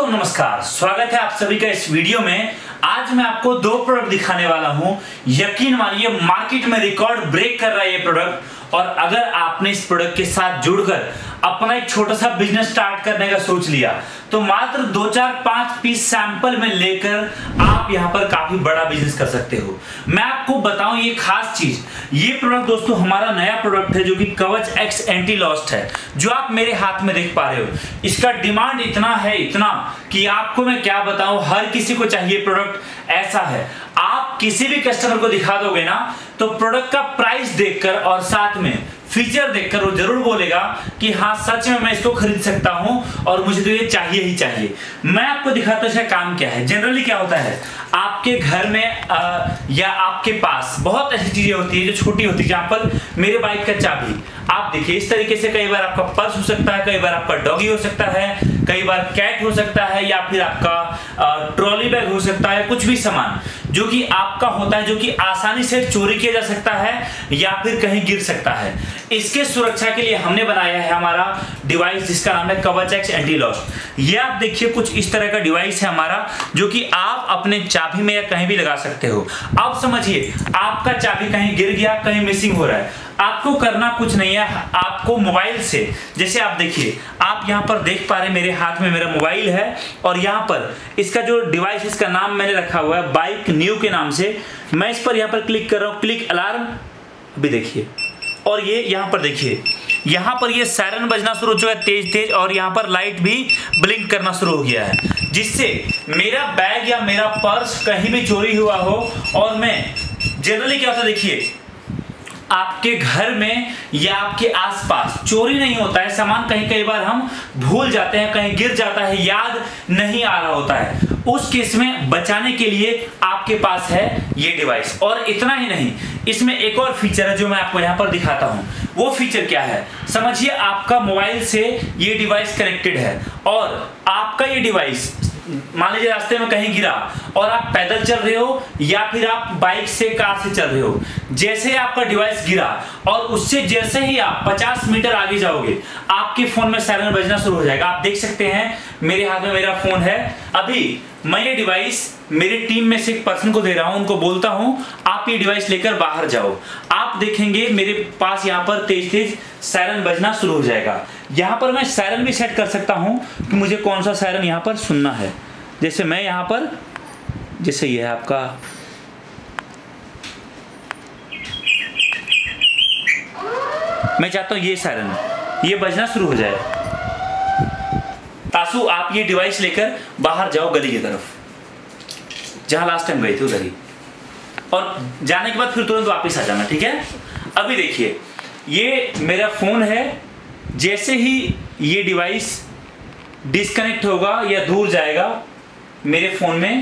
नमस्कार, स्वागत है आप सभी का इस वीडियो में। आज मैं आपको दो प्रोडक्ट दिखाने वाला हूं। यकीन मानिए मार्केट में रिकॉर्ड ब्रेक कर रहा है ये प्रोडक्ट। और अगर आपने इस प्रोडक्ट के साथ जुड़कर अपना एक छोटा सा बिजनेस स्टार्ट करने का सोच लिया तो मात्र 2-4-5 पीस सैंपल में लेकर आप यहां पर काफी बड़ा बिजनेस कर सकते हो। मैं आपको बताऊं ये खास चीज, ये प्रोडक्ट दोस्तों हमारा नया प्रोडक्ट है जो कि कवच एक्स एंटी लॉस्ट है, जो आप मेरे हाथ में देख पा रहे हो। इसका डिमांड इतना है, इतना कि आपको मैं क्या बताऊं, हर किसी को चाहिए प्रोडक्ट ऐसा है। आप किसी भी कस्टमर को दिखा दोगे ना तो प्रोडक्ट का प्राइस देखकर और साथ में फीचर देखकर वो जरूर बोलेगा कि हाँ सच में मैं इसको खरीद सकता हूं और मुझे तो ये चाहिए ही चाहिए। मैं आपको दिखाता हूं इसका काम क्या है। जनरली क्या होता है, आपके घर में या आपके पास बहुत ऐसी चीजें होती है जो छोटी होती है। एग्जाम्पल, मेरे बाइक का चाबी आप देखिए इस तरीके से, कई बार आपका पर्स हो सकता है, कई बार आपका डॉगी हो सकता है, कई बार कैट हो सकता है, या फिर आपका ट्रॉली बैग हो सकता है। कुछ भी सामान जो कि आपका होता है, जो कि आसानी से चोरी किया जा सकता है या फिर कहीं गिर सकता है। इसके सुरक्षा के लिए हमने बनाया है हमारा डिवाइस जिसका नाम है कवच एक्स एंटी लॉस्ट। ये आप देखिए कुछ इस तरह का डिवाइस है हमारा, जो कि आप अपने चाबी में या कहीं भी लगा सकते हो। अब समझिए आपका चाबी कहीं गिर गया, कहीं मिसिंग हो रहा है, आपको करना कुछ नहीं है। आपको मोबाइल से, जैसे आप देखिए, आप यहाँ पर देख पा रहे हैं मेरे हाथ में मेरा मोबाइल है और यहाँ पर इसका जो डिवाइस, इसका नाम मैंने रखा हुआ है बाइक न्यू के नाम से। मैं इस पर यहाँ पर क्लिक कर रहा हूँ, क्लिक अलार्म, अभी देखिए, और ये यहाँ पर देखिए, यहाँ पर ये सायरन बजना शुरू हो चुका है तेज तेज, और यहाँ पर लाइट भी ब्लिंक करना शुरू हो गया है, जिससे मेरा बैग या मेरा पर्स कहीं भी चोरी हुआ हो। और मैं जनरली क्या होता है, देखिए आपके घर में या आपके आसपास चोरी नहीं होता है सामान, कई बार हम भूल जाते हैं, कहीं गिर जाता है, याद नहीं आ रहा होता है। उस केस में बचाने के लिए आपके पास है ये डिवाइस। और इतना ही नहीं, इसमें एक और फीचर है जो मैं आपको यहाँ पर दिखाता हूँ। वो फीचर क्या है, समझिए आपका मोबाइल से ये डिवाइस कनेक्टेड है और आपका ये डिवाइस मान लीजिए रास्ते में कहीं गिरा और आप पैदल चल रहे हो या फिर आप बाइक से, कार से चल रहे हो, जैसे ही आपका डिवाइस गिरा और उससे जैसे ही आप 50 मीटर आगे जाओगे आपके फोन में सायरन बजना शुरू हो जाएगा। आप देख सकते हैं मेरे हाथ में मेरा फोन है। अभी मैं ये डिवाइस मेरी टीम में से एक पर्सन को दे रहा हूं, उनको बोलता हूं आप ये डिवाइस लेकर बाहर जाओ। आप देखेंगे मेरे पास यहाँ पर तेज तेज सायरन बजना शुरू हो जाएगा। यहाँ पर मैं सायरन भी सेट कर सकता हूं कि मुझे कौन सा सायरन यहाँ पर सुनना है। जैसे मैं यहाँ पर, जैसे ये है आपका, मैं चाहता हूं ये सायरन ये बजना शुरू हो जाए। तासु आप ये डिवाइस लेकर बाहर जाओ गली की तरफ, जहां लास्ट टाइम गए थे उधर ही, और जाने के बाद फिर तुरंत वापस आ जाना, ठीक है। अभी देखिए ये मेरा फोन है, जैसे ही ये डिवाइस डिस्कनेक्ट होगा या दूर जाएगा मेरे फोन में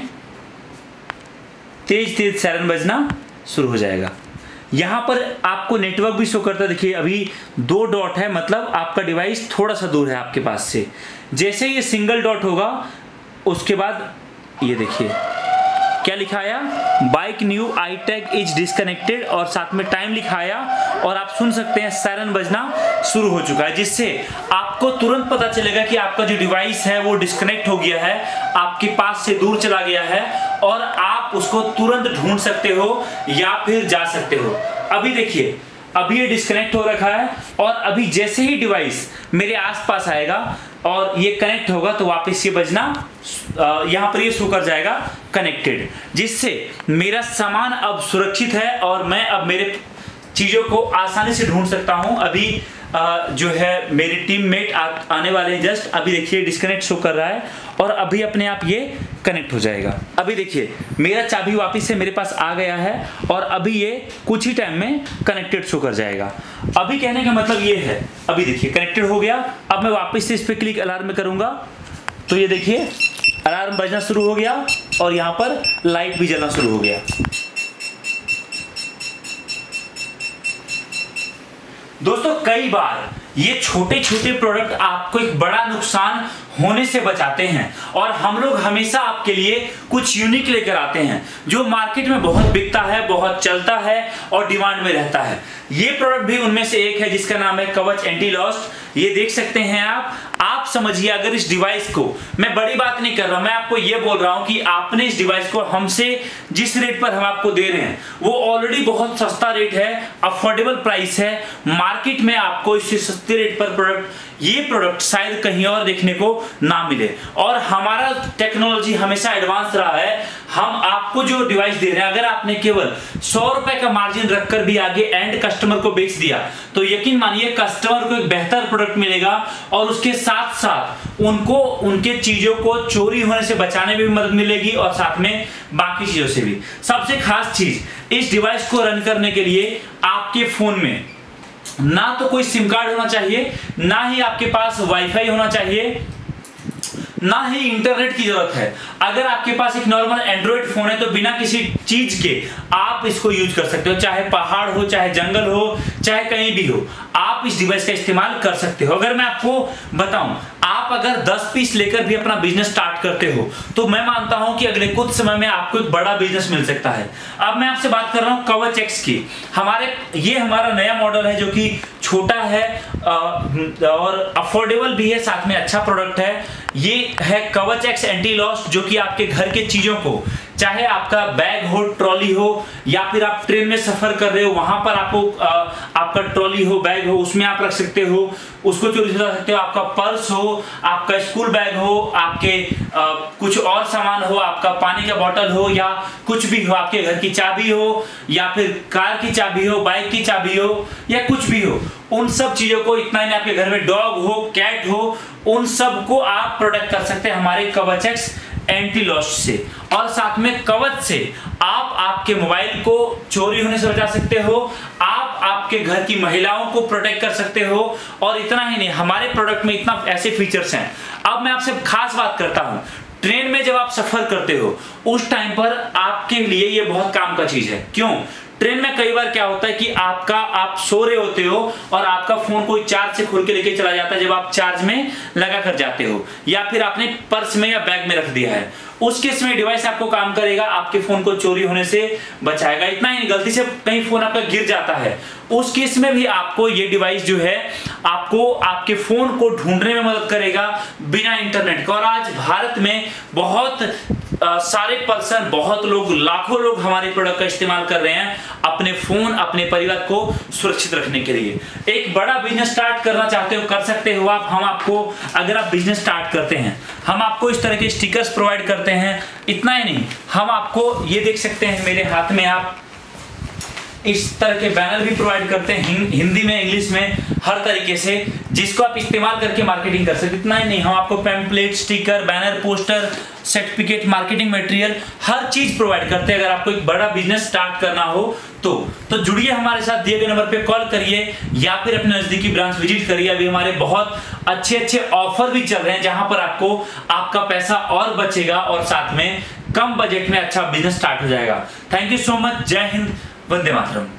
तेज तेज सायरन बजना शुरू हो जाएगा। यहां पर आपको नेटवर्क भी शो करता है, देखिए अभी 2 डॉट है, मतलब आपका डिवाइस थोड़ा सा दूर है आपके पास से। जैसे ये सिंगल डॉट होगा उसके बाद ये देखिए क्या लिखा आया, bike new I tag is disconnected, और साथ में टाइम लिखा आया, और आप सुन सकते हैं सायरन बजना शुरू हो चुका है, जिससे आपको तुरंत पता चलेगा कि आपका जो डिवाइस है वो डिस्कनेक्ट हो गया है, आपके पास से दूर चला गया है, और आप उसको तुरंत ढूंढ सकते हो या फिर जा सकते हो। अभी देखिए अभी ये डिस्कनेक्ट हो रखा है, और अभी जैसे ही डिवाइस मेरे आसपास आएगा और ये कनेक्ट होगा तो वापस ये बजना यहाँ पर ये शो कर जाएगा कनेक्टेड, जिससे मेरा सामान अब सुरक्षित है और मैं अब मेरे चीज़ों को आसानी से ढूंढ सकता हूं। अभी जो है मेरे टीममेट आने वाले हैं जस्ट, अभी देखिए डिस्कनेक्ट शो कर रहा है और अभी अपने आप ये कनेक्ट हो जाएगा। अभी देखिए मेरा चाबी वापस से मेरे पास आ गया है और अभी ये कुछ ही टाइम में कनेक्टेड शो कर जाएगा। अभी कहने का मतलब ये है, अभी देखिए कनेक्टेड हो गया। अब मैं वापस से इस पर क्लिक अलार्म में करूंगा तो ये देखिए अलार्म बजना शुरू हो गया और यहाँ पर लाइट भी जलना शुरू हो गया। दोस्तों कई बार ये छोटे छोटे प्रोडक्ट आपको एक बड़ा नुकसान होने से बचाते हैं, और हम लोग हमेशा आपके लिए कुछ यूनिक लेकर आते हैं जो मार्केट में बहुत बिकता है, बहुत चलता है और डिमांड में रहता है। ये प्रोडक्ट भी उनमें से एक है जिसका नाम है कवच एंटी लॉस्ट। ये देख सकते हैं आप समझिए, अगर इस डिवाइस को, मैं बड़ी बात नहीं कर रहा हूं, मैं आपको ये बोल रहा हूं कि आपने इस डिवाइस को हमसे जिस रेट पर हम आपको दे रहे हैं वो ऑलरेडी बहुत सस्ता रेट है, अफोर्डेबल प्राइस है। मार्केट में आपको इससे सस्ते रेट पर ये प्रोडक्ट शायद कहीं और देखने को ना मिले। और हमारा टेक्नोलॉजी हमेशा एडवांस रहा है। हम आपको जो डिवाइस दे रहे हैं, अगर आपने केवल 100 रुपए का मार्जिन रखकर भी आगे एंड कस्टमर को बेच दिया तो यकीन मानिए कस्टमर को एक बेहतर प्रोडक्ट मिलेगा और उसके साथ साथ उनको उनके चीजों को चोरी होने से बचाने में भी मदद मिलेगी और साथ में बाकी चीजों से भी। सबसे खास चीज, इस डिवाइस को रन करने के लिए आपके फोन में ना तो कोई सिम कार्ड होना चाहिए, ना ही आपके पास वाईफाई होना चाहिए, ना ही इंटरनेट की जरूरत है। अगर आपके पास एक नॉर्मल एंड्रॉइड फोन है तो बिना किसी चीज के आप इसको यूज कर सकते हो, चाहे पहाड़ हो, चाहे जंगल हो, चाहे कहीं भी हो, आप इस डिवाइस का इस्तेमाल कर सकते हो। अगर मैं आपको बताऊं, आप अगर 10 पीस लेकर भी अपना बिजनेस स्टार्ट करते हो तो मैं मानता हूं कि अगले कुछ समय में आपको एक बड़ा बिजनेस मिल सकता है। अब मैं आपसे बात कर रहा हूं कवच एक्स की। ये हमारा नया मॉडल है जो कि छोटा है और अफोर्डेबल भी है, साथ में अच्छा प्रोडक्ट है। ये है कवच एक्स एंटी लॉस्ट, जो कि आपके घर के चीजों को, चाहे आपका बैग हो, ट्रॉली हो, या फिर आप ट्रेन में सफर कर रहे हो, वहां पर आपको आपका ट्रॉली हो, बैग हो, उसमें आप रख सकते हो, उसको चोरी से सकते हो। आपका पर्स हो, आपका स्कूल बैग हो, आपके कुछ और सामान हो, आपका पानी का बोतल हो, या कुछ भी हो, आपके घर की चाबी हो, या फिर कार की चाबी हो, बाइक की चाबी हो, या कुछ भी हो, उन सब चीजों को, इतना ही आपके घर में डॉग हो, कैट हो, उन सब को आप प्रोटेक्ट कर सकते हैं हमारे कवच एक्स एंटी लॉस्ट से। और साथ में कवच से आप आपके मोबाइल को चोरी होने से बचा सकते हो, आप आपके घर की महिलाओं को प्रोटेक्ट कर सकते हो। और इतना ही नहीं, हमारे प्रोडक्ट में इतना ऐसे फीचर्स हैं। अब मैं आपसे खास बात करता हूं, ट्रेन में जब आप सफर करते हो उस टाइम पर आपके लिए ये बहुत काम का चीज है। क्यों? ट्रेन में कई बार क्या होता है कि आप सो रहे होते हो और आपका फोन कोई चार्ज से खोल के लेके चला जाता है जब आप चार्ज में लगा कर जाते हो, या फिर आपने पर्स में या बैग में रख दिया है। उस केस में डिवाइस आपको काम करेगा, आपके फोन को चोरी होने से बचाएगा। इतना ही नहीं, गलती से कहीं फोन आपका गिर जाता है, उस केस में भी आपको ये डिवाइस जो है आपको आपके फोन को ढूंढने में मदद करेगा बिना इंटरनेट के। और आज भारत में बहुत सारे पर्सन, बहुत लोग, लाखों लोग हमारे प्रोडक्ट का इस्तेमाल कर रहे हैं अपने फोन, अपने परिवार को सुरक्षित रखने के लिए। एक बड़ा बिजनेस स्टार्ट करना चाहते हो, कर सकते हो आप। हम आपको, अगर आप बिजनेस स्टार्ट करते हैं, हम आपको इस तरह के स्टिकर्स प्रोवाइड करते हैं। इतना ही नहीं, हम आपको ये देख सकते हैं मेरे हाथ में, आप इस तरह के बैनर भी प्रोवाइड करते हैं हिंदी में, इंग्लिश में, हर तरीके से, जिसको आप इस्तेमाल करके मार्केटिंग कर सकते। इतना ही नहीं, हम आपको pamphlet, sticker, banner, poster, certificate, marketing material, हर चीज प्रोवाइड करते हैं। अगर आपको एक बड़ा बिजनेस स्टार्ट करना हो तो जुड़िए हमारे साथ, दिए गए नंबर पे कॉल करिए या फिर अपने नजदीकी ब्रांच विजिट करिए। अभी हमारे बहुत अच्छे ऑफर भी चल रहे हैं जहां पर आपको आपका पैसा और बचेगा और साथ में कम बजट में अच्छा बिजनेस स्टार्ट हो जाएगा। Thank you so much. जय हिंद, वंदे मातरम।